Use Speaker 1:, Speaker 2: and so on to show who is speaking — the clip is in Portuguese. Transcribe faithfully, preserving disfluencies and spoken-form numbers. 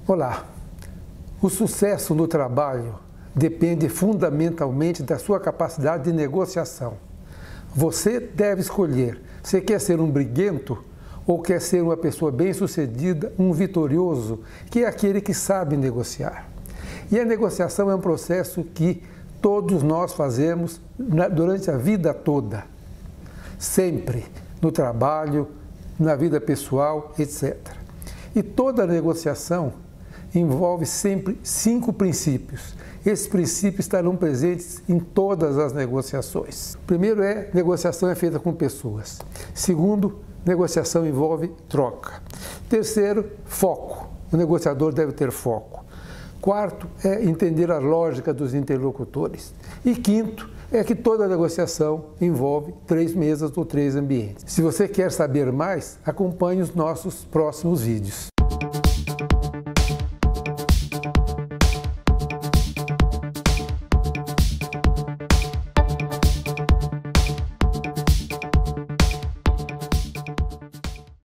Speaker 1: Olá! O sucesso no trabalho depende fundamentalmente da sua capacidade de negociação. Você deve escolher se quer ser um briguento ou quer ser uma pessoa bem-sucedida, um vitorioso, que é aquele que sabe negociar. E a negociação é um processo que todos nós fazemos durante a vida toda, sempre, no trabalho, na vida pessoal, etcétera. E toda negociação envolve sempre cinco princípios. Esses princípios estarão presentes em todas as negociações. Primeiro é, negociação é feita com pessoas. Segundo, negociação envolve troca. Terceiro, foco. O negociador deve ter foco. Quarto, é entender a lógica dos interlocutores. E quinto, é que toda negociação envolve três mesas ou três ambientes. Se você quer saber mais, acompanhe os nossos próximos vídeos.